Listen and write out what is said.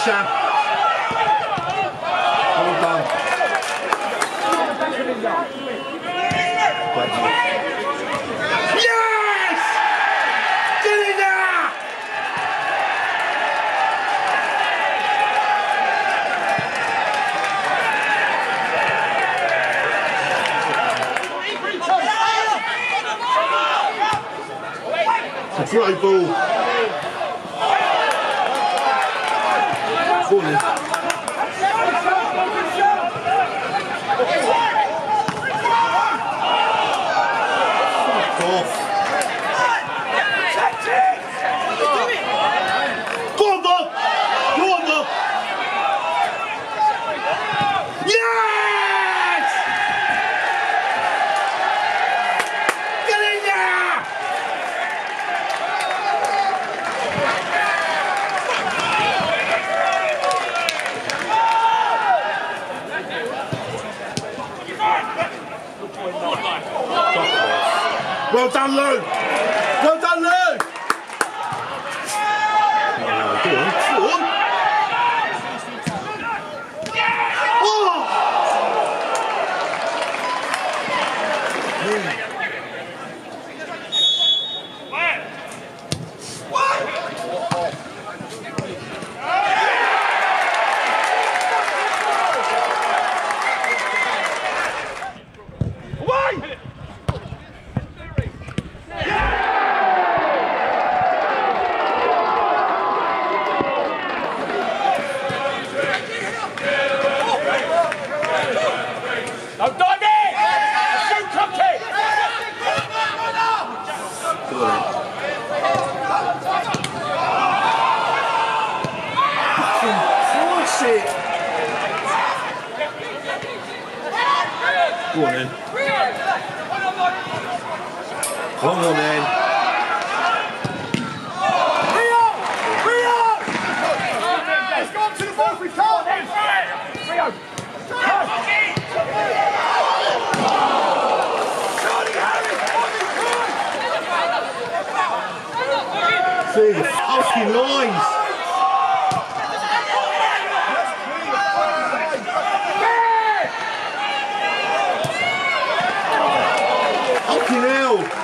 Horsham. Well done. Yes! Get in there! It's a throw ball. Go on then. Fuck off. Go on, Bob! Go on, Bob! Yes! Get in there! Well done, Lou! Well done, Lou! Go on, go on. Oh! Go on then. Come on then. Rio! Rio! Let's go up to the ball, we can't then! Rio! See the fucking lines. Fucking hell.